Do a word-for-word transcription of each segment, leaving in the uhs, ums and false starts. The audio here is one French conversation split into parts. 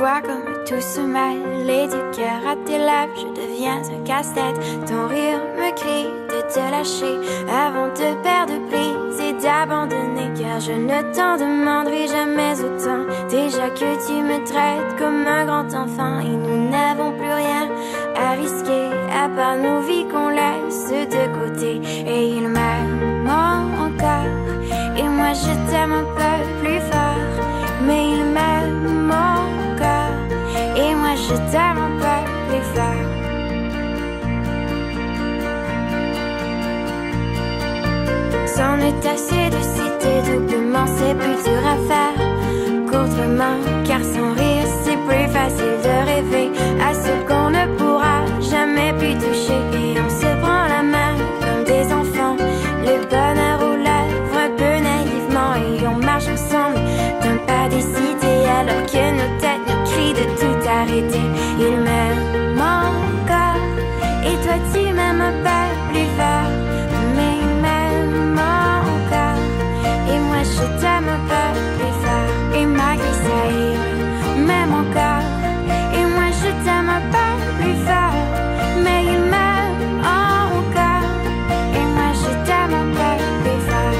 vois comme tout se mêle et du cœur à tes lèvres, je deviens un casse-tête. Ton rire me crie de te lâcher avant de perdre prise et d'abandonner, car je ne t'en demanderai jamais autant. Déjà que tu me traites comme un grand enfant et nous n'avons plus rien à risquer à part nos vies qu'on laisse de côté. Et il m'aime encore et moi je t'aime un peu plus fort, mais il m'aime encore et moi je t'aime un peu plus fort. C'en est assez de citer doublement, c'est plus dur à faire qu'autrement, car sans rire c'est plus facile de rêver à ce qu'on ne pourra jamais plus toucher. Et on se prend la main comme des enfants, le bonheur aux lèvres un peu naïvement, et on marche ensemble d'un pas décidé alors que nos têtes nous crient de tout arrêter. Il m'aime encore et toi tu m'aimes un peu plus fort, mais il m'aime encore et moi je t'aime un peu plus fort. Et malgré ça il m'aime encore et moi je t'aime un peu plus fort, mais il m'aime encore et moi je t'aime un peu plus fort.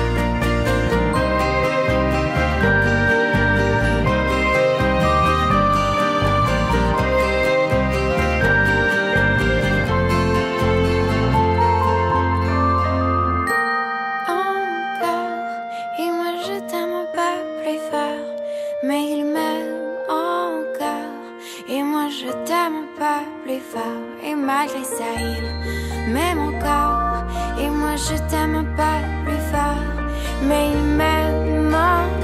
Et moi je t'aime un peu plus fort, mais il m'aime encore et moi je t'aime un peu plus fort. Et malgré ça il m'aime encore et moi je t'aime un peu plus fort, mais il m'aime encore.